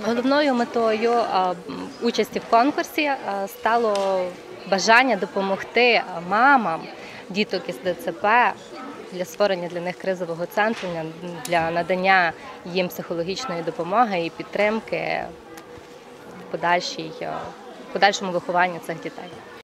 Головною метою участі в конкурсі стало бажання допомогти мамам діток із ДЦП для створення для них кризового центру, для надання їм психологічної допомоги і підтримки в подальшому вихованні цих дітей.